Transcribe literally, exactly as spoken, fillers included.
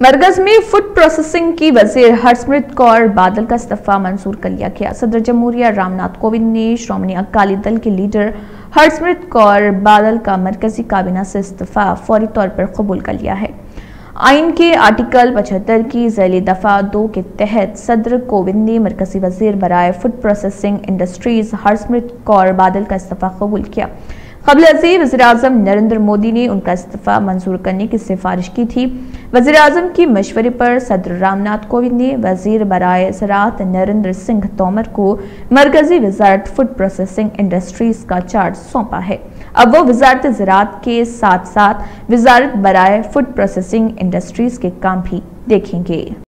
मरकज में food processing की वजीर हरसिमरत कौर बादल का इस्तीफा मंजूर कर लिया गया। सदर जमहूरिया रामनाथ कोविंद ने श्रोमणी अकाली दल के लीडर हरसिमरत कौर बादल का मरकजी काबीना से इस्तीफा फौरी तौर पर कबूल कर लिया है। आइन के आर्टिकल पचहत्तर की ज़ैली दफा दो के तहत सदर कोविंद ने मरकजी वजीर बराए food processing industries Harsimrat Kaur Badal का इस्तीफा कबूल किया। कबल अज़ीज़ वज़ीर-ए-आज़म नरेंद्र मोदी ने उनका इस्तीफा मंजूर करने की सिफारिश की थी। वज़ीर-ए-आज़म की मशवरे पर सदर रामनाथ कोविंद ने वज़ीर बराए ज़राअत नरेंद्र सिंह तोमर को मरकजी वज़ारत फूड प्रोसेसिंग इंडस्ट्रीज का चार्ज सौंपा है। अब वो वज़ारत ज़राअत के साथ साथ वज़ारत बराए फूड प्रोसेसिंग इंडस्ट्रीज के काम भी देखेंगे।